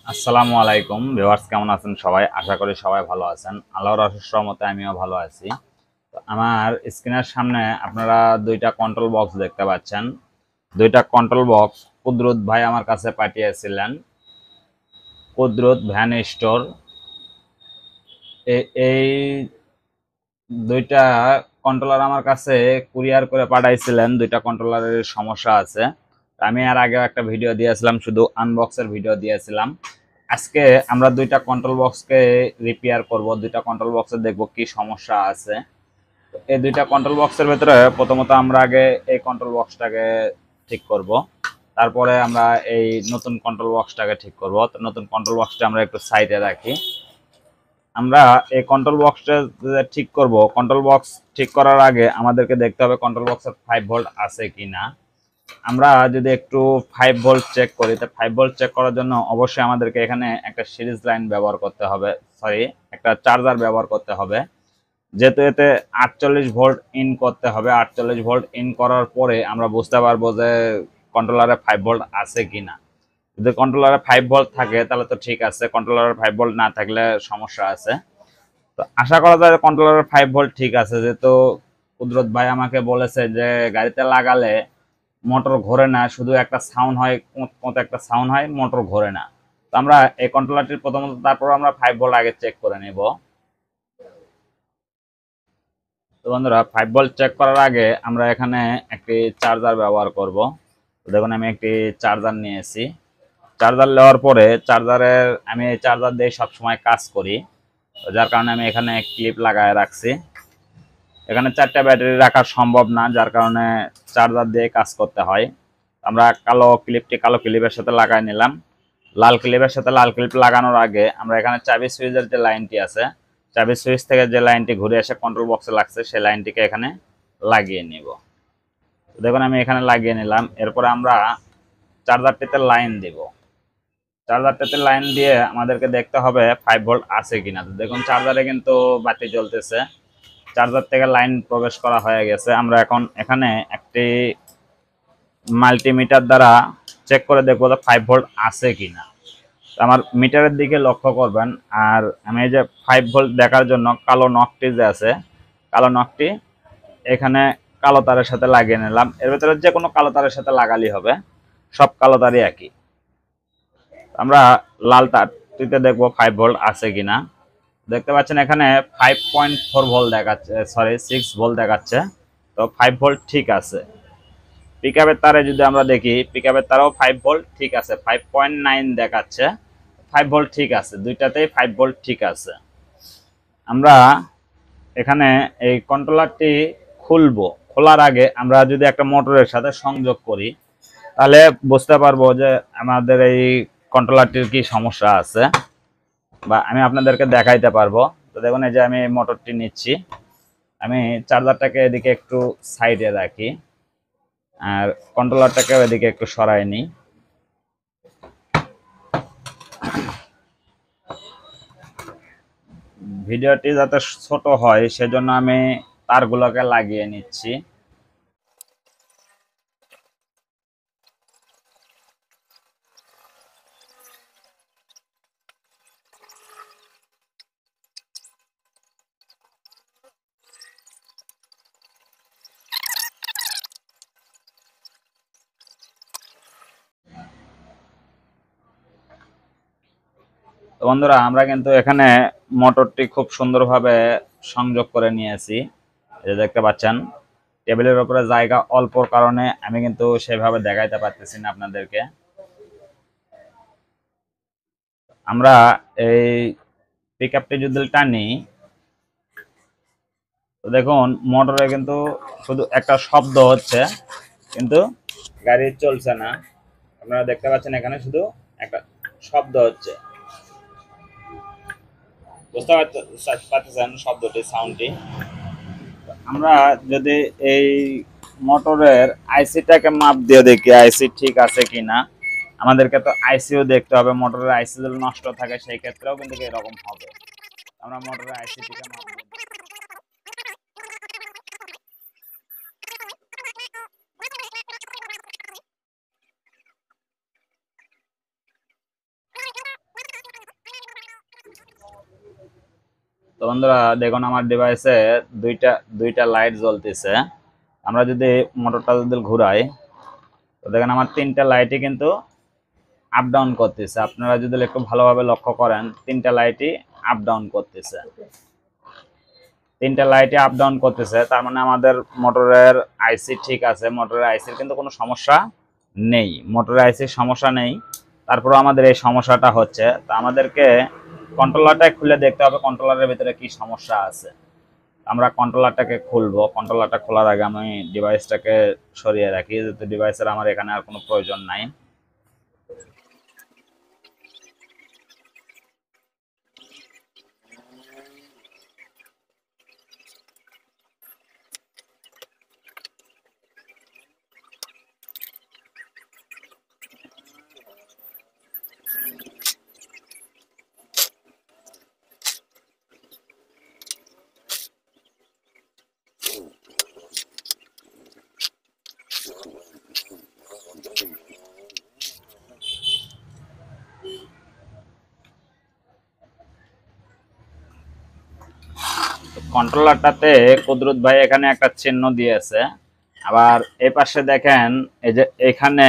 আসসালামু আলাইকুম ভিউয়ার্স, কেমন আছেন সবাই? আশা করি সবাই ভালো আছেন। আল্লাহর অশেষ রহমতে আমিও ভালো আছি। তো আমার স্ক্রিনের সামনে আপনারা দুইটা কন্ট্রোল বক্স দেখতে পাচ্ছেন। দুইটা কন্ট্রোল বক্স কুদরত ভাই আমার কাছে পাঠিয়েছিলেন। কুদরত ভ্যান স্টোর। এই দুইটা কন্ট্রোলার আমার কাছে কুরিয়ার করে পাঠাইছিলেন। দুইটা কন্ট্রোলারের সমস্যা আছে। আমি এর আগেও একটা ভিডিও দিয়েছিলাম, শুধু আনবক্সের ভিডিও দিয়েছিলাম। আজকে আমরা দুইটা কন্ট্রোল বক্সকে রিপেয়ার করব। দুইটা কন্ট্রোল বক্সে দেখব কি সমস্যা আছে। এই দুইটা কন্ট্রোল বক্সের ভেতরে প্রথমত আমরা আগে এই কন্ট্রোল বক্সটাকে ঠিক করব। তারপরে আমরা এই নতুন কন্ট্রোল বক্সটাকে ঠিক করব। তো নতুন কন্ট্রোল বক্সটা আমরা একটু সাইডে রাখি। আমরা এই কন্ট্রোল বক্সটা ঠিক করব। কন্ট্রোল বক্স ঠিক করার আগে আমাদেরকে দেখতে হবে কন্ট্রোল বক্সে 5 ভোল্ট আছে কিনা। আমরা যদি একটু 5 ভোল্ট চেক করি, তো 5 ভোল্ট চেক করার জন্য অবশ্যই আমাদেরকে এখানে একটা সিরিজ লাইন ব্যবহার করতে হবে, সরি, একটা চার্জার ব্যবহার করতে হবে। যেহেতু এতে 48 ভোল্ট ইন করতে হবে, 48 ভোল্ট ইন করার পরে আমরা বুঝতে পারবো যে কন্ট্রোলারে 5 ভোল্ট আছে কিনা। যদি কন্ট্রোলারে 5 ভোল্ট থাকে তাহলে তো ঠিক আছে, কন্ট্রোলারে 5 ভোল্ট না থাকলে সমস্যা আছে। তো আশা করা যায় কন্ট্রোলারের 5 ভোল্ট ঠিক আছে, যেহেতু কুদরত ভাই আমাকে বলেছে যে গাড়িতে লাগালে মোটর ঘোরে না, শুধু একটা সাউন্ড হয়, কোঁত একটা সাউন্ড হয়, মোটর ঘোরে না। তো আমরা এই কন্ট্রোলারটির প্রথমত, তারপর আমরা 5 ভোল্ট আগে চেক করে নেব। তো বন্ধুরা, 5 ভোল্ট চেক করার আগে আমরা এখানে একটি চার্জার ব্যবহার করব। তো দেখুন আমি একটি চার্জার নিয়েছি। চার্জার নেওয়ার পরে আমি এই চার্জার দিয়ে সবসময় কাজ করি। তো যার কারণে আমি এখানে ক্লিপ লাগায় রাখছি। এখানে 4টা ব্যাটারি রাখা সম্ভব না, যার কারণে চার্জার দিয়ে কাজ করতে হয়। আমরা কালো ক্লিপের সাথে লাগাই নিলাম। লাল ক্লিপের সাথে লাল ক্লিপ লাগানোর আগে আমরা এখানে চাবি সুইচের যে লাইনটি আছে, চাবি সুইচ থেকে যে লাইনটি ঘুরে এসে কন্ট্রোল বক্সে লাগছে, সেই লাইনটিকে এখানে লাগিয়ে নিব। দেখুন আমি এখানে লাগিয়ে নিলাম। এরপরে আমরা চার্জারটিতে লাইন দিব। চার্জারটাতে লাইন দিয়ে আমাদেরকে দেখতে হবে 5 ভোল্ট আছে কিনা। তো দেখুন চার্জারে কিন্তু বাতি জ্বলতেছে, চার্জার থেকে লাইন প্রবেশ করা হয়ে গেছে। আমরা এখন এখানে একটি মাল্টিমিটার দ্বারা চেক করে দেখবো যে 5 ভোল্ট আছে কিনা। আমার মিটারের দিকে লক্ষ্য করবেন। আর আমি এই যে 5 ভোল্ট দেখার জন্য কালো নকটি যে আছে, কালো নকটি এখানে কালো তারের সাথে লাগিয়ে নিলাম। এর ভেতরে যে কোনো কালো তারের সাথে লাগালেই হবে, সব কালো তারই একই। আমরা লাল তারটিতে দেখবো 5 ভোল্ট আছে কিনা। দেখতে পাচ্ছেন এখানে 5.4 ভোল্ট দেখাচ্ছে, সরি 6 ভোল্ট দেখাচ্ছে। তো 5 ভোল্ট ঠিক আছে। পিকআপের তারে যদি আমরা দেখি, পিকআপের তারেও 5 ভোল্ট ঠিক আছে, 5.9 দেখাচ্ছে। 5 ভোল্ট ঠিক আছে, দুইটাতেই 5 ভোল্ট ঠিক আছে। আমরা এখানে এই কন্ট্রোলারটি খুলবো। খোলার আগে আমরা যদি একটা মোটরের সাথে সংযোগ করি, তাহলে বুঝতে পারবো যে আমাদের এই কন্ট্রোলারটির কি সমস্যা আছে, বা আমি আপনাদেরকে দেখাইতে পারবো। তো দেখুন এই যে আমি মোটরটি নিচ্ছি। আমি চার্জারটাকে এদিকে একটু সাইডে রাখি, আর কন্ট্রোলারটাকে এদিকে একটু সরাই নিই। ভিডিওটি যাতে ছোট হয় সেজন্য আমি তারগুলোকে লাগিয়ে নিচ্ছি। তো বন্ধুরা, আমরা কিন্তু এখানে মোটরটি খুব সুন্দরভাবে সংযোগ করে নিয়েছি। এই যে দেখতে পাচ্ছেন, টেবিলের উপরে জায়গা অল্পর কারণে আমি কিন্তু সেভাবে দেখাইতে পারতেছি না আপনাদেরকে। আমরা এই পিকআপটি যদি টানি, তো দেখুন মোটরে কিন্তু শুধু একটা শব্দ হচ্ছে, কিন্তু গাড়ি চলছে না। আপনারা দেখতে পাচ্ছেন এখানে শুধু একটা শব্দ হচ্ছে। বুঝতে পারতেছেন শব্দটি, সাউন্ডটি। আমরা যদি এই মোটরের আইসিটাকে মাপ দিয়ে দেখি আইসি ঠিক আছে কিনা। আমাদেরকে তো আইসিও দেখতে হবে, মোটরের আইসি যদি নষ্ট থাকে সেই ক্ষেত্রেও কিন্তু এরকম হবে। আমরা মোটরের আইসিটিকে মাপ দিয়ে দেখি। তো বন্ধুরা দেখুন আমার ডিভাইসে দুইটা দুইটা লাইট জ্বলতেছে। আমরা যদি মোটরটা যদি ঘুরাই তো দেখেন আমার তিনটা লাইটই কিন্তু আপ ডাউন করতেছে। আপনারা যদি একটু ভালোভাবে লক্ষ্য করেন তিনটা লাইটই আপ ডাউন করতেছে, তিনটা লাইটই আপ ডাউন করতেছে। তার মানে আমাদের মোটরের আইসি ঠিক আছে, মোটরের আইসির কিন্তু কোনো সমস্যা নেই, মোটরের আইসির সমস্যা নেই। তারপরে আমাদের এই সমস্যাটা হচ্ছে, তা আমাদেরকে কন্ট্রোলারটা খুলে দেখতে হবে কন্ট্রোলারের ভিতরে কি সমস্যা আছে। আমরা কন্ট্রোলারটাকে খুলবো। কন্ট্রোলারটা খোলার আগে আমি ডিভাইসটাকে সরিয়ে রাখি, যেহেতু ডিভাইসের আমার এখানে আর কোনো প্রয়োজন নাই। কন্ট্রোলারটাতে কুদরত ভাই এখানে একটা চিহ্ন দিয়েছে, আবার এই পাশে দেখেন এই যে এখানে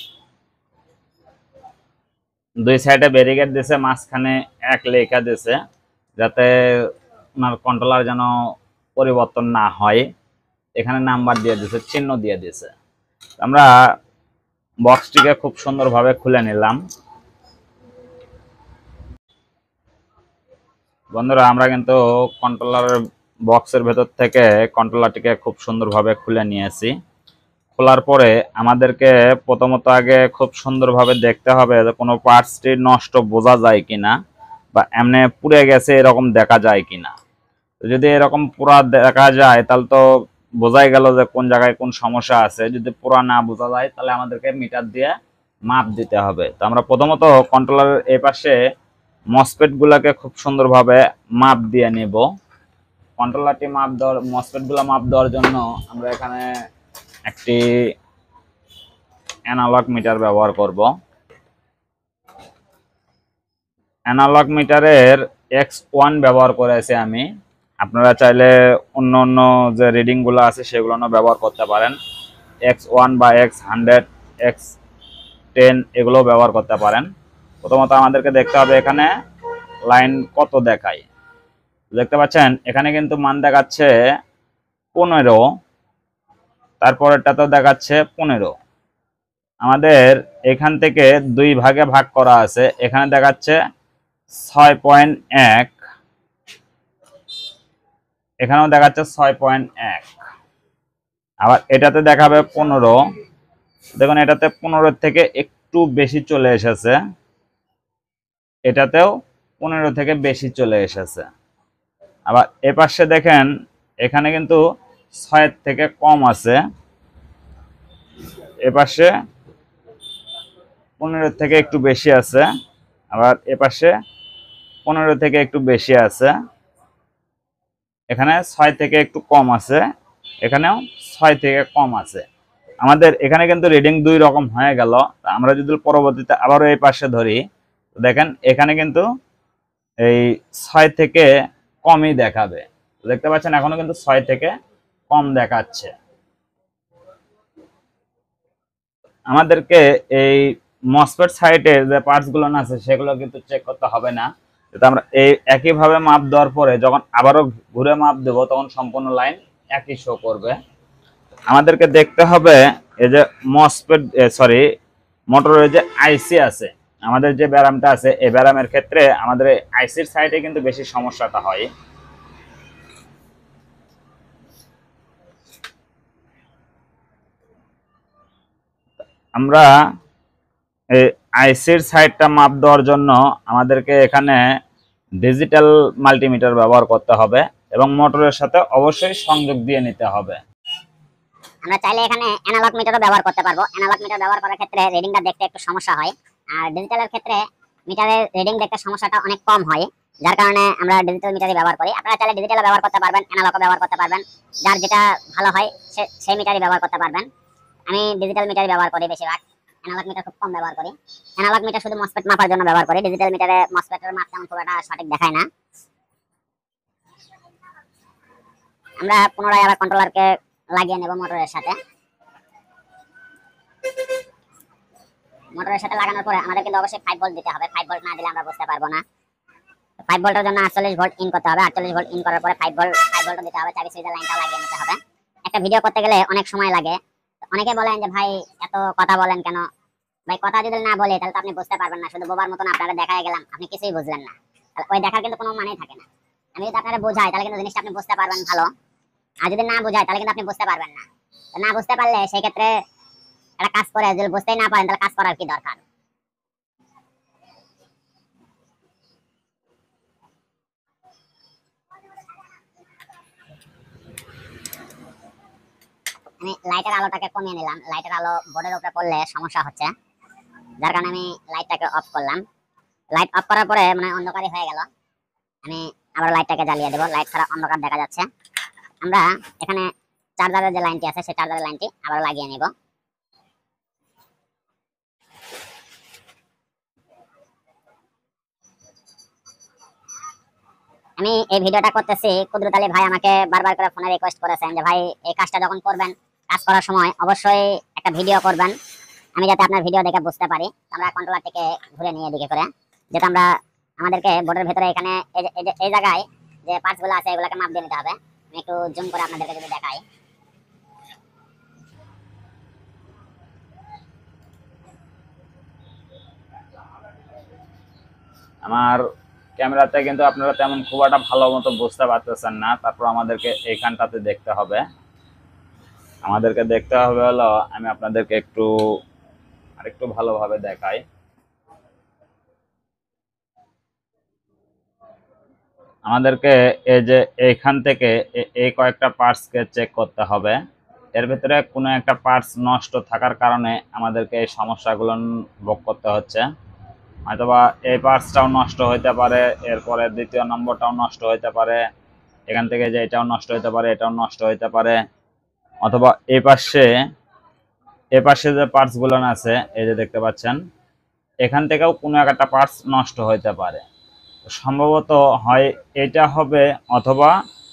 দুই সাইডে ব্যারিকেড দিয়েছে, মাঝখানে এক লেখা দিয়েছে যাতে ওনার কন্ট্রোলার যেন পরিবর্তন না হয়। এখানে নাম্বার দিয়ে দিয়েছে, চিহ্ন দিয়ে দিয়েছে। আমরা বক্সটিকে খুব সুন্দরভাবে খুলে নিলাম। বন্ধুরা আমরা কিন্তু কন্ট্রোলারের বক্সের ভেতর থেকে কন্ট্রোলারটিকে খুব সুন্দরভাবে খুলে নিয়েছি। খোলার পরে আমাদেরকে প্রথমত আগে খুব সুন্দরভাবে দেখতে হবে যে কোনো পার্টসটি নষ্ট বোঝা যায় কিনা বা এমনি পুড়ে গেছে এরকম দেখা যায় কিনা। যদি এরকম পুরা দেখা যায় তাহলে তো বোঝাই গেল যে কোন জায়গায় কোন সমস্যা আছে। যদি পুরা না বোঝা যায় তাহলে আমাদেরকে মিটার দিয়ে মাপ দিতে হবে। তো আমরা প্রথমত কন্ট্রোলারের এই পাশে মসফেট গুলাকে খুব সুন্দরভাবে মাপ দিয়ে নিব। কন্ট্রোলারটি মাপ দেওয়ার মসফেট গুলা মাপ দেওয়ার জন্য আমরা এখানে একটি অ্যানালগ মিটার ব্যবহার করব। অ্যানালগ মিটারের X1 ব্যবহার করেছি আমি। আপনারা চাইলে অন্য অন্য যে রিডিংগুলো আছে সেগুলো ব্যবহার করতে পারেন। X1 বা X100, X10 এগুলো ব্যবহার করতে পারেন। প্রথমত আমাদেরকে দেখতে হবে এখানে লাইন কত দেখায়। দেখতে পাচ্ছেন এখানে কিন্তু মান দেখাচ্ছে 15, তারপরেরটাতেও দেখাচ্ছে 15। আমাদের এখান থেকে দুই ভাগে ভাগ করা আছে, এখানে দেখাচ্ছে 6.1, এখানেও দেখাচ্ছে 6.1, আবার এটাতে দেখাবে 15। দেখুন এটাতে 15 থেকে একটু বেশি চলে এসেছে, এটাতেও 15 থেকে বেশি চলে এসেছে। আবার এপাশে দেখেন এখানে কিন্তু 6 থেকে কম আছে, এপাশে 15 থেকে একটু বেশি আছে, আবার এপাশে 15 থেকে একটু বেশি আছে, এখানে 6 থেকে একটু কম আছে, এখানেও 6 থেকে কম আছে। আমাদের এখানে কিন্তু রিডিং দুই রকম হয়ে গেল। আমরা যদি পরবর্তীতে আবারও এই পাশে ধরি দেখেন এখানে কিন্তু এই 6 থেকে কমই দেখাবে। দেখতে পাচ্ছেন এখনো কিন্তু 6 থেকে কম দেখাচ্ছে। আমাদেরকে এই মসফেট সাইটের যে পার্টসগুলো আছে সেগুলো কিন্তু চেক করতে হবে না। তো আমরা এই একইভাবে মাপ দেওয়ার পরে যখন আবারও ঘুরে মাপ দেব তখন সম্পূর্ণ লাইন একই শো করবে। আমাদেরকে দেখতে হবে এই যে মসফেট মোটরের যে আইসি আছে, আমাদের যে ব্যারামটা আছে এই ব্যারামের ক্ষেত্রে আমাদের আইসির সাইডে কিন্তু বেশি সমস্যাটা হয়। আমরা এই আইসির সাইডটা মাপ দেওয়ার জন্য আমাদেরকে এখানে ডিজিটাল মাল্টিমিটার ব্যবহার করতে হবে এবং মোটরের সাথে অবশ্যই সংযোগ দিয়ে নিতে হবে। আমরা চাইলে এখানে অ্যানালগ মিটারও ব্যবহার করতে পারবো। অ্যানালগ মিটার ব্যবহার করার ক্ষেত্রে রিডিংটা দেখতে একটু সমস্যা হয়, আর ডিজিটালের ক্ষেত্রে মিটারের রিডিং দেখতে সমস্যাটা অনেক কম হয়, যার কারণে আমরা ডিজিটাল মিটারই ব্যবহার করি। আপনারা চাইলে ডিজিটালও ব্যবহার করতে পারবেন, অ্যানালগও ব্যবহার করতে পারবেন, যার যেটা ভালো হয় সেই মিটারই ব্যবহার করতে পারবেন। আমি ডিজিটাল মিটারই ব্যবহার করি বেশিরভাগ, অ্যানালগ মিটার খুব কম ব্যবহার করি। অ্যানালগ মিটার শুধু মসফেট মাপার জন্য ব্যবহার করি, ডিজিটাল মিটারে মসফেটের মাপ তেমন খুব একটা সঠিক দেখায় না। আমরা পুনরায় আবার কন্ট্রোলারকে লাগিয়ে নেব মোটরের সাথে। মোটরের সাথে লাগানোর পরে আমাদের কিন্তু অবশ্যই 5 ভোল্ট দিতে হবে। 5 ভোল্ট না দিলে আমরা বুঝতে পারবো না। 5 ভোল্টের জন্য 48 ভোল্ট ইন করতে হবে। 48 ভোল্ট ইন করার পরে 5 ভোল্ট দিতে হবে। চাবি সুইচের লাইনটাও লাগিয়ে নিতে হবে। একটা ভিডিও করতে গেলে অনেক সময় লাগে। অনেকে বলেন যে ভাই এত কথা বলেন কেন? ভাই কথা যদি না বলে তাহলে তো আপনি বুঝতে পারবেন না। শুধু বোবার মতন আপনারা দেখায় গেলাম, আপনি কিছুই বুঝলেন না। তাহলে ওই দেখার কিন্তু কোনো মানেই থাকে না। আমি যদি আপনারা বোঝাই তাহলে কিন্তু জিনিসটা আপনি বুঝতে পারবেন ভালো। আর যদি না বোঝাই তাহলে কিন্তু আপনি বুঝতে পারবেন না। তো না বুঝতে পারলে সেই ক্ষেত্রে একটা কাজ করে যদি বুঝতেই না পারেন তাহলে কাজ করার কি দরকার? আমি লাইটের আলোটাকে কমিয়ে নিলাম। লাইটের আলো বোর্ডের উপরে পড়লে সমস্যা হচ্ছে, যার কারণে আমি লাইটটাকে অফ করলাম। লাইট অফ করার পরে মানে অন্ধকারই হয়ে গেল। আমি আবার লাইটটাকে জ্বালিয়ে দেবো। লাইট ছাড়া অন্ধকার দেখা যাচ্ছে। আমরা এখানে চার্জারের যে লাইনটি আছে সেই চার্জারের লাইনটি আবার লাগিয়ে নিব। আমি এই ভিডিওটা করতেছি, কুদরত আলী ভাই আমাকে বারবার করে ফোনে রিকোয়েস্ট করেছেন যে ভাই এই কাজটা যখন করবেন, কাজ করার সময় অবশ্যই একটা ভিডিও করবেন, আমি যাতে আপনার ভিডিও দেখে বুঝতে পারি। আমরা কন্ট্রোলারটিকে ঘুরে নিয়ে এদিকে করে, যেটা আমরা আমাদেরকে বোর্ডের ভেতরে এখানে এই জায়গায় যে পার্টস গুলো আছে এগুলোকে মাপ দিয়ে নিতে হবে। আমি একটু জুম করে আপনাদেরকে যদি দেখাই, আমার ক্যামেরাতে কিন্তু আপনারা তেমন খুব একটা ভালো মতো বুঝতে পারতেছেন না, তারপর আমাদেরকে এইখানটাতে দেখতে হবে। আমাদেরকে দেখতে হবে হলো, আমি আপনাদেরকে আরেকটু ভালোভাবে দেখাই। আমাদেরকে এই যে এইখান থেকে এই কয়েকটা পার্টসকে চেক করতে হবে। এর ভিতরে কোনো একটা পার্টস নষ্ট থাকার কারণে আমাদেরকে এই সমস্যাগুলো ভোগ করতে হচ্ছে। হয়তোবা এই পার্টসটাও নষ্ট হইতে পারে, এরপরে দ্বিতীয় নম্বরটাও নষ্ট হইতে পারে, এখান থেকে যে এটাও নষ্ট হইতে পারে, এটাও নষ্ট হইতে পারে, অথবা এই পাশে যে পার্টসগুলো আছে এই যে দেখতে পাচ্ছেন, এখান থেকেও কোনো একটা পার্টস নষ্ট হইতে পারে। সম্ভবত হয় এটা হবে, অথবা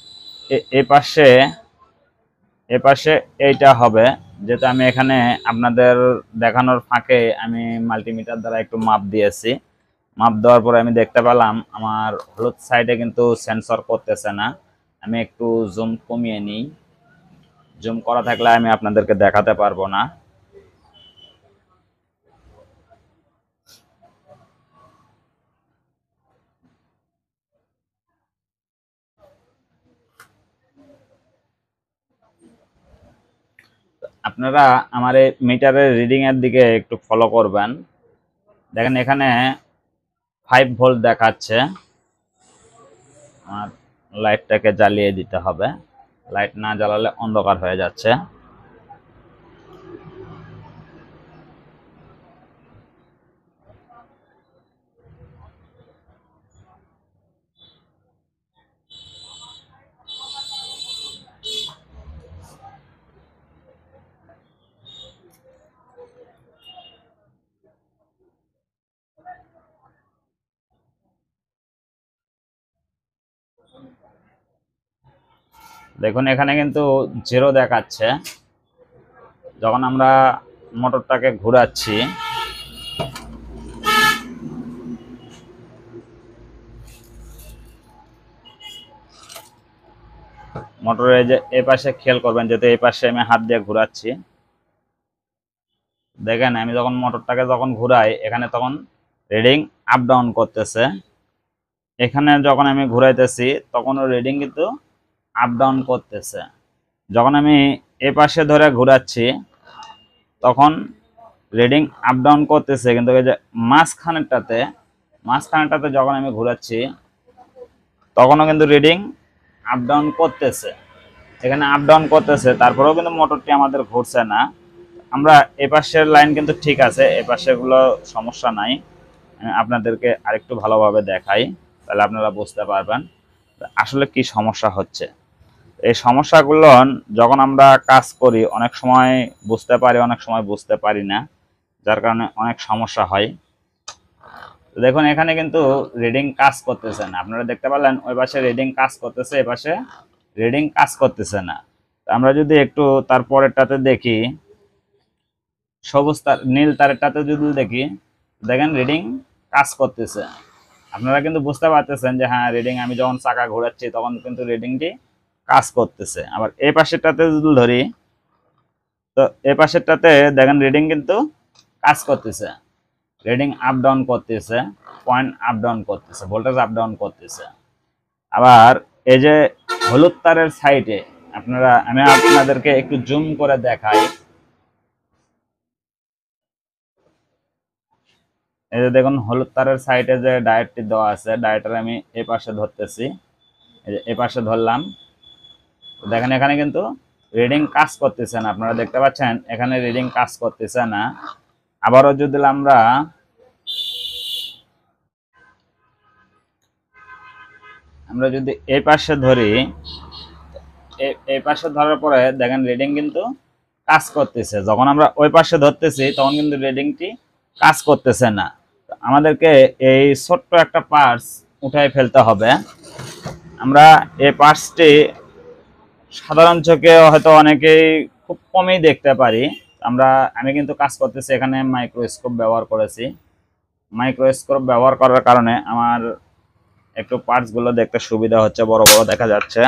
এ পাশে এইটা হবে। যেটা আমি এখানে আপনাদের দেখানোর ফাঁকে আমি মাল্টিমিটার দ্বারা একটু মাপ দিয়েছি। মাপ দেওয়ার পরে আমি দেখতে পেলাম আমার হলুদ সাইডে কিন্তু সেন্সর করতেছে না। আমি একটু জুম কমিয়ে নিই। জুম করা থাকলে আমি আপনাদেরকে দেখাতে পারবো না। আপনারা আমার এই মিটারের রিডিং এর দিকে একটু ফলো করবেন। দেখেন এখানে 5 ভোল্ট দেখাচ্ছে। আমার লাইটটাকে জ্বালিয়ে দিতে হবে, লাইট না জ্বালালে অন্ধকার হয়ে যাচ্ছে। দেখুন এখানে কিন্তু 0 দেখাচ্ছে। যখন আমরা মোটরটাকে ঘোরাচ্ছি, মোটরের যে এই পাশে খেয়াল করবেন, যেহেতু এই পাশে আমি হাত দিয়ে ঘোরাচ্ছি, দেখেন আমি যখন মোটরটাকে ঘুরাই এখানে তখন রিডিং আপ ডাউন করতেছে। এখানে যখন আমি ঘুরাইতেছি তখনও রিডিং কিন্তু আপ ডাউন করতেছে। যখন আমি এই পাশে ধরে ঘোরাচ্ছি তখন রিডিং আপ ডাউন করতেছে, কিন্তু এই যে মাঝখানেরটাতে যখন আমি ঘোরাচ্ছি তখনও কিন্তু রিডিং আপ ডাউন করতেছে। এখানে আপ ডাউন করতেছে, তারপরেও কিন্তু মোটরটি আমাদের ঘুরছে না। আমরা এপাশের লাইন কিন্তু ঠিক আছে, এপাশের গুলো সমস্যা নাই। আমি আপনাদেরকে আরেকটু ভালোভাবে দেখাই, তাহলে আপনারা বুঝতে পারবেন আসলে কি সমস্যা হচ্ছে। এই সমস্যাগুলো যখন আমরা কাজ করি অনেক সময় বুঝতে পারি, অনেক সময় বুঝতে পারি না, যার কারণে অনেক সমস্যা হয়। দেখুন এখানে কিন্তু রিডিং কাজ করতেছে না, আপনারা দেখতে পারলেন ওই পাশে রিডিং কাজ করতেছে, এ পাশে রিডিং কাজ করতেছে না। আমরা যদি একটু তারপরেরটাতে দেখি, সবুজ তার নীল তারেরটাতে যদি দেখি, দেখেন রিডিং কাজ করতেছে। আপনারা কিন্তু বুঝতে পারতেছেন যে হ্যাঁ রিডিং, আমি যখন চাকা ঘোরাচ্ছি তখন কিন্তু রিডিংটি কাজ করতেছে। আবার এই পাশেরটাতে যদি ধরি, তো এই পাশেরটাতে দেখেন রিডিং কিন্তু কাজ করতেছে, রিডিং আপ ডাউন করতেছে, পয়েন্ট আপ ডাউন করতেছে, ভোল্টেজ আপ ডাউন করতেছে। আবার এই যে হলুদ তারের সাইডে আমি আপনাদেরকে একটু জুম করে দেখাই। এই যে দেখুন হলুদ তারের সাইডে যে ডায়েটটি দেওয়া আছে, ডায়েটের আমি এই পাশে ধরতেছি, এই যে এই পাশে ধরলাম, দেখেন এখানে কিন্তু রিডিং কাজ করতেছে না। আপনারা দেখতে পাচ্ছেন এখানে রিডিং কাজ করতেছে না। আবারও যদি আমরা যদি এই পাশে ধরি, এই পাশে ধরার পরে দেখেন রিডিং কিন্তু কাজ করতেছে। যখন আমরা ওই পাশে ধরতেছি তখন কিন্তু রিডিংটি কাজ করতেছে না। আমাদেরকে এই ছোট্ট একটা পার্টস উঠাই ফেলতে হবে। আমরা এই পার্টসটি সাধারণ চোখে হয়তো অনেকেই খুব কমই দেখতে পারি। আমি কিন্তু কাজ করতেছি, এখানে মাইক্রোস্কোপ ব্যবহার করেছি। মাইক্রোস্কোপ ব্যবহার করার কারণে আমার একটু পার্টসগুলো দেখতে সুবিধা হচ্ছে, বড় বড় দেখা যাচ্ছে।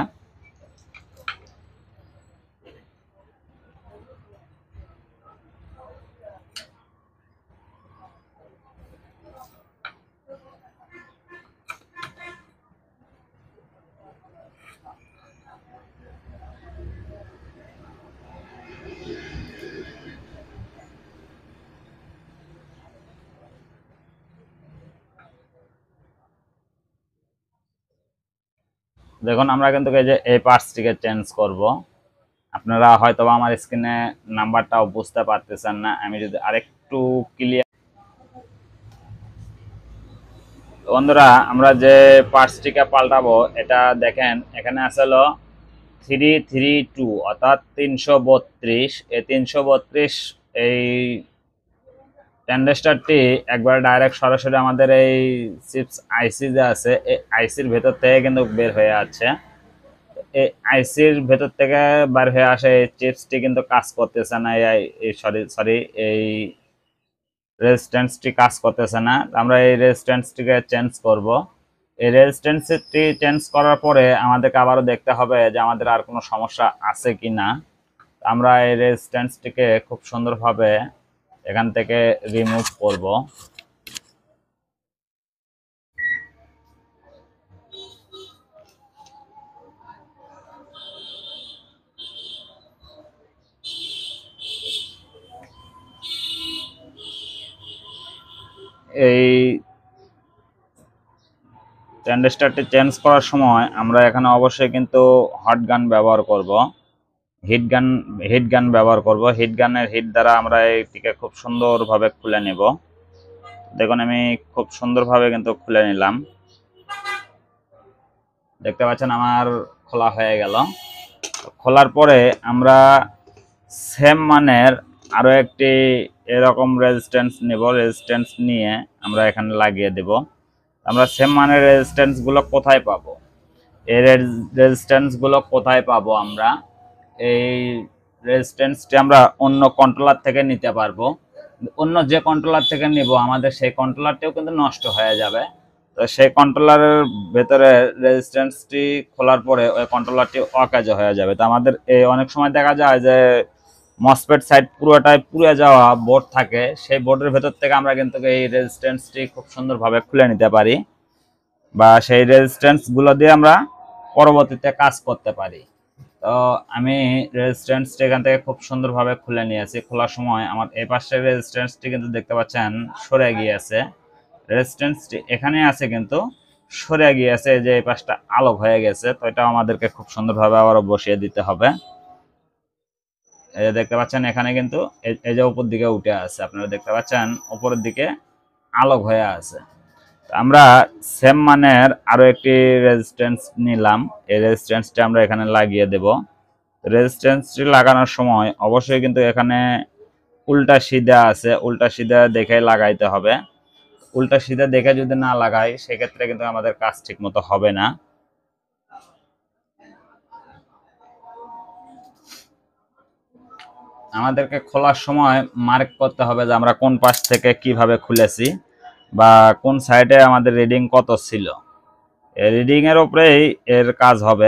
দেখুন আমরা কিন্তু এই যে এই পার্টসটিকে চেঞ্জ করব। আপনারা হয়তো আমার স্ক্রিনে নাম্বারটাও বুঝতে পারতেছেন না, আমি যদি আরেকটু ক্লিয়ার। বন্ধুরা আমরা যে পার্টসটিকে পাল্টাবো, এটা দেখেন এখানে আসলে 332 অর্থাৎ 332। এই 332 এই ট্রানজিস্টরটি একবার ডাইরেক্ট সরাসরি আমাদের এই চিপস আইসি যে আছে, এই আইসির ভেতর থেকে কিন্তু বের হয়ে আছে। এই আইসির ভেতর থেকে বের হয়ে আসে এই চিপসটি কিন্তু কাজ করতেছে না, এই সরি এই রেজিস্ট্যান্সটি কাজ করতেছে না। আমরা এই রেজিস্ট্যান্সটিকে চেঞ্জ করব। এই রেজিস্ট্যান্সটি চেঞ্জ করার পরে আমাদেরকে আবারও দেখতে হবে যে আমাদের আর কোনো সমস্যা আছে কি না। আমরা এই রেজিস্ট্যান্সটিকে খুব সুন্দরভাবে এখান থেকে রিমুভ করব। এই ট্রানজিস্টরটি চেঞ্জ করার সময় আমরা এখানে অবশ্যই কিন্তু হট গান ব্যবহার করব, হিট গান ব্যবহার করব। হিট গানের হিট দ্বারা আমরা এইটিকে খুব সুন্দরভাবে খুলে নেব। দেখুন আমি খুব সুন্দরভাবে কিন্তু খুলে নিলাম, দেখতে পাচ্ছেন আমার খোলা হয়ে গেল। খোলার পরে আমরা সেম মানের আরো একটি এরকম রেজিস্ট্যান্স নেব, রেজিস্ট্যান্স নিয়ে আমরা এখানে লাগিয়ে দেব। আমরা সেম মানের রেজিস্ট্যান্স গুলো কোথায় পাবো, এই রেজিস্ট্যান্স গুলো কোথায় পাবো? আমরা এই রেজিস্ট্যান্সটি আমরা অন্য কন্ট্রোলার থেকে নিতে পারবো। অন্য যে কন্ট্রোলার থেকে নিব আমাদের সেই কন্ট্রোলারটিও কিন্তু নষ্ট হয়ে যাবে। তো সেই কন্ট্রোলারের ভেতরে রেজিস্ট্যান্সটি খোলার পরে ওই কন্ট্রোলারটি অকাজ হয়ে যাবে। তো আমাদের এই অনেক সময় দেখা যায় যে মসফেট সাইড পুরোটাই পুড়ে যাওয়া বোর্ড থাকে, সেই বোর্ডের ভেতর থেকে আমরা কিন্তু এই রেজিস্ট্যান্সটি খুব সুন্দরভাবে খুলে নিতে পারি, বা সেই রেজিস্ট্যান্স গুলো দিয়ে আমরা পরবর্তীতে কাজ করতে পারি। তো আমি রেজিস্ট্যান্সটি এখান থেকে খুব সুন্দরভাবে খুলে নিয়েছি। খোলার সময় আমার এই পাশের রেজিস্ট্যান্সটি কিন্তু দেখতে পাচ্ছেন সরে গিয়েছে, রেজিস্ট্যান্সটি এখানে আছে কিন্তু সরে গিয়েছে, যে এই পাশটা আলোক হয়ে গেছে। তো এটা আমাদেরকে খুব সুন্দরভাবে আবারও বসিয়ে দিতে হবে। এই যে দেখতে পাচ্ছেন এখানে কিন্তু এই যে উপর দিকে উঠে আছে, আপনারা দেখতে পাচ্ছেন উপরের দিকে আলোক হয়ে আছে। আমরা সেম মানের আরো একটি রেজিস্ট্যান্স নিলাম, এই রেজিস্ট্যান্সটি আমরা এখানে লাগিয়ে দেব। রেজিস্ট্যান্সটি লাগানোর সময় অবশ্যই কিন্তু এখানে উল্টা সিধা আছে, উল্টা সিধা দেখে লাগাইতে হবে। উল্টা সিধা দেখে যদি না লাগাই সেক্ষেত্রে কিন্তু আমাদের কাজ ঠিক মতো হবে না। আমাদেরকে খোলার সময় মার্ক করতে হবে যে আমরা কোন পাশ থেকে কিভাবে খুলেছি বা কোন সাইডে আমাদের রিডিং কত ছিল। এই রিডিং এর উপরেই এর কাজ হবে।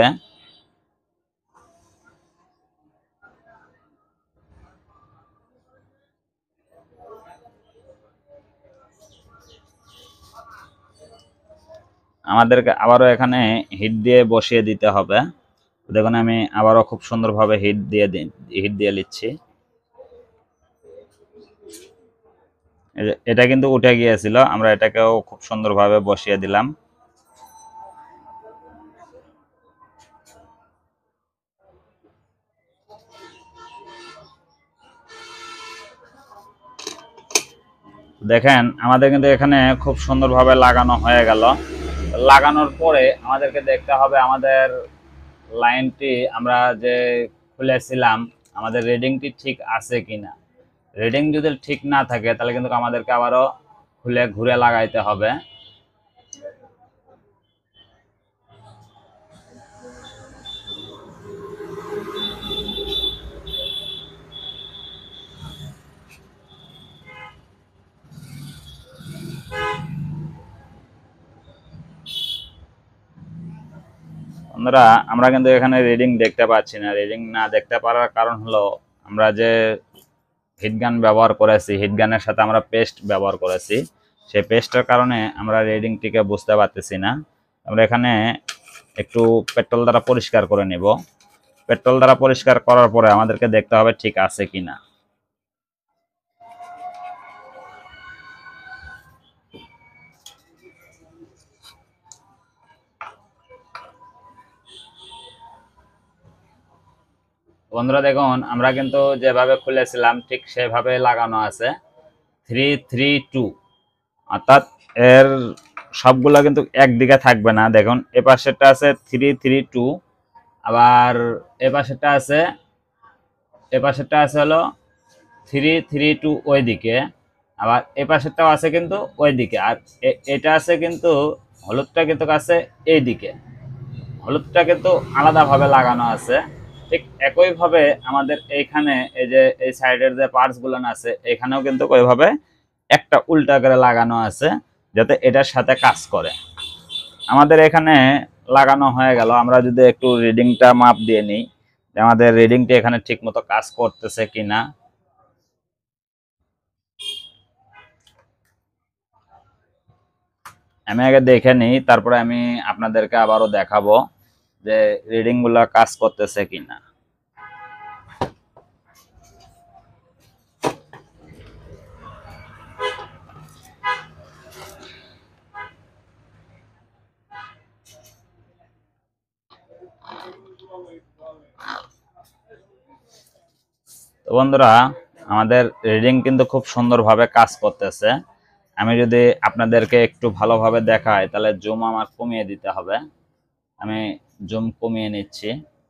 আমাদেরকে আবারও এখানে হিট দিয়ে বসিয়ে দিতে হবে। দেখুন আমি আবারও খুব সুন্দরভাবে হিট দিয়ে নিচ্ছি। এটা কিন্তু উঠে গিয়েছিল, আমরা এটাকেও খুব সুন্দরভাবে বসিয়ে দিলাম। দেখেন আমাদের কিন্তু এখানে খুব সুন্দরভাবে লাগানো হয়ে গেল। লাগানোর পরে আমাদেরকে দেখতে হবে আমাদের লাইনটি আমরা যে খুলেছিলাম আমাদের রিডিংটি ঠিক আছে কিনা। রিডিং যদি ঠিক না থাকে তাহলে কিন্তু আমাদেরকে আবারও খুলে ঘুরে লাগাইতে হবে। বন্ধুরা আমরা কিন্তু এখানে রিডিং দেখতে পাচ্ছি না। রিডিং না দেখতে পারার কারণ হলো আমরা যে হিটগান ব্যবহার করেছি, হিটগানের সাথে আমরা পেস্ট ব্যবহার করেছি, সেই পেস্টের কারণে আমরা রিডিংটিকে বুঝতে পারতেছি না। আমরা এখানে একটু পেট্রোল দ্বারা পরিষ্কার করে নিব। পেট্রোল দ্বারা পরিষ্কার করার পরে আমাদেরকে দেখতে হবে ঠিক আছে কিনা। বন্ধুরা দেখুন আমরা কিন্তু যেভাবে খুলেছিলাম ঠিক সেভাবে লাগানো আছে 332, অর্থাৎ এর সবগুলা কিন্তু একদিকে থাকবে না। দেখুন এ পাশেরটা আছে 332, আবার এ পাশেরটা আছে হলো 332 ওই দিকে, আবার এ পাশেরটাও আছে কিন্তু ওই দিকে, আর এটা আছে কিন্তু হলুদটা কিন্তু আছে এই দিকে। হলুদটা কিন্তু আলাদাভাবে লাগানো আছে। ঠিক একইভাবে আমাদের এইখানে এই যে এই সাইডের যে পার্টস গুলো আছে এখানেও কিন্তু ওইভাবে একটা উল্টা করে লাগানো আছে যাতে এটার সাথে কাজ করে। আমাদের এখানে লাগানো হয়ে গেল। আমরা যদি একটু রিডিংটা মাপ দিয়ে নিই যে আমাদের রিডিংটা এখানে ঠিক মতো কাজ করতেছে কিনা। আমি আগে দেখে নিই, তারপরে আমি আপনাদেরকে আবারও দেখাবো যে রিডিং গুলা কাজ করতেছে কিনা। তো বন্ধুরা আমাদের রিডিং কিন্তু খুব সুন্দরভাবে কাজ করতেছে। আমি যদি আপনাদেরকে একটু ভালোভাবে দেখাই তাহলে জুম আমার কমিয়ে দিতে হবে। আমি জুম কমিয়ে নিচ্ছি।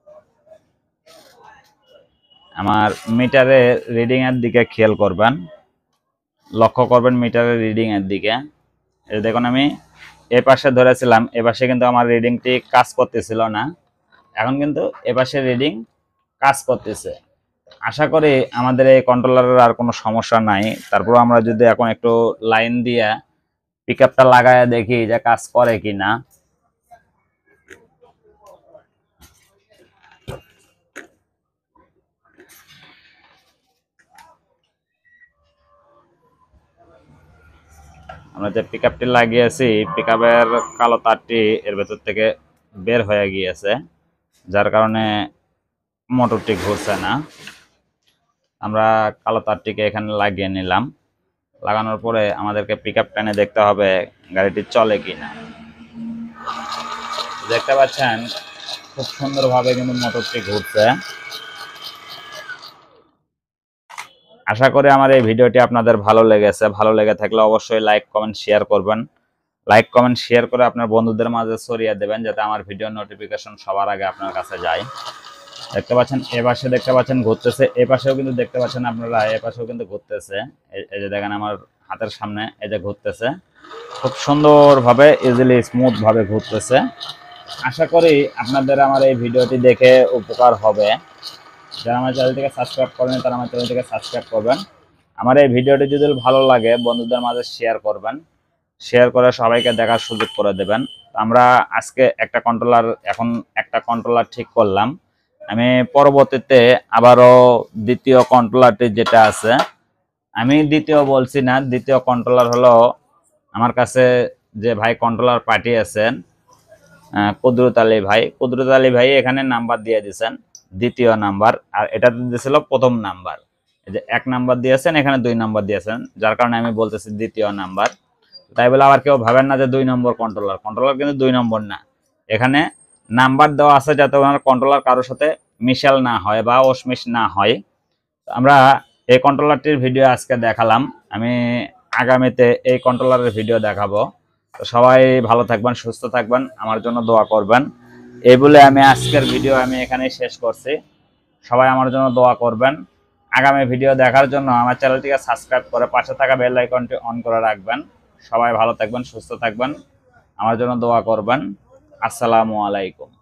আমার মিটারের রিডিং এর দিকে খেয়াল করবেন, লক্ষ্য করবেন মিটারের রিডিং এর দিকে। এই দেখুন আমি এ পাশে ধরেছিলাম, এ পাশে কিন্তু আমার রিডিংটি কাজ করতেছিল না, এখন কিন্তু এ পাশে রিডিং কাজ করতেছে। আশা করি আমাদের এই কন্ট্রোলারের আর কোনো সমস্যা নাই। তারপর আমরা যদি এখন একটু লাইন দিয়ে পিকআপটা লাগায় দেখি যে কাজ করে কিনা। আমরা যে পিকআপটি লাগিয়েছি পিকআপের কালো তারটি এর ভেতর থেকে বের হয়ে গিয়েছে, যার কারণে মোটরটি ঘুরছে না। আমরা কালো তারটিকে এখানে লাগিয়ে নিলাম। লাগানোর পরে আমাদেরকে পিকআপ টেনে দেখতে হবে গাড়িটি চলে কিনা। দেখতে পাচ্ছেন খুব সুন্দরভাবে কিন্তু মোটরটি ঘুরছে। আশা করি আমার এই ভিডিওটি আপনাদের ভালো লেগেছে। ভালো লেগে থাকলে অবশ্যই লাইক কমেন্ট শেয়ার করবেন। লাইক কমেন্ট শেয়ার করে আপনার বন্ধুদের মাঝে ছড়িয়ে দেবেন যাতে আমার ভিডিও নোটিফিকেশন সবার আগে আপনার কাছে যায়। দেখতে পাচ্ছেন এ পাশে দেখতে পাচ্ছেন ঘুরতেছে, এ পাশেও কিন্তু দেখতে পাচ্ছেন আপনারা, এ পাশেও কিন্তু ঘুরতেছে। এই যে দেখেন আমার হাতের সামনে এই যে ঘুরতেছে, খুব সুন্দরভাবে ইজিলি স্মুথ ভাবে ঘুরতেছে। আশা করি আপনাদের আমার এই ভিডিওটি দেখে উপকার হবে। যারা আমার চ্যানেলটিকে সাবস্ক্রাইব করেন তারা আমার চ্যানেলটিকে সাবস্ক্রাইব করবেন। আমার এই ভিডিওটি যদি ভালো লাগে বন্ধুদের মাঝে শেয়ার করবেন, শেয়ার করে সবাইকে দেখার সুযোগ করে দেবেন। আমরা আজকে একটা কন্ট্রোলার ঠিক করলাম। আমি পরবর্তীতে আবারও দ্বিতীয় কন্ট্রোলারটি যেটা আছে, আমি দ্বিতীয় বলছি না, দ্বিতীয় কন্ট্রোলার হলো আমার কাছে যে ভাই কন্ট্রোলার পাঠিয়েছেন কুদরত আলী ভাই এখানে নাম্বার দিয়ে দিয়েছেন দ্বিতীয় নাম্বার, আর এটাতে দিয়েছিল প্রথম নাম্বার। এই যে 1 নাম্বার দিয়েছেন, এখানে 2 নাম্বার দিয়েছেন, যার কারণে আমি বলতেছি দ্বিতীয় নাম্বার। তাই বলে আবার কেউ ভাবেন না যে 2 নম্বর কন্ট্রোলার কিন্তু 2 নম্বর না। এখানে নাম্বার দেওয়া আছে যাতে ওনার কন্ট্রোলার কারোর সাথে মিশাল না হয় বা অসমিশ না হয়। আমরা এই কন্ট্রোলারটির ভিডিও আজকে দেখালাম, আমি আগামীতে এই কন্ট্রোলারের ভিডিও দেখাবো। তো সবাই ভালো থাকবেন, সুস্থ থাকবেন, আমার জন্য দোয়া করবেন। এই বলে আমি আজকের ভিডিও আমি এখানেই শেষ করছি। সবাই আমার জন্য দোয়া করবেন। আগামী ভিডিও দেখার জন্য আমার চ্যানেলটিকে সাবস্ক্রাইব করে পাশে থাকা বেল আইকনটি অন করে রাখবেন। সবাই ভালো থাকবেন, সুস্থ থাকবেন, আমার জন্য দোয়া করবেন। আসসালামু আলাইকুম।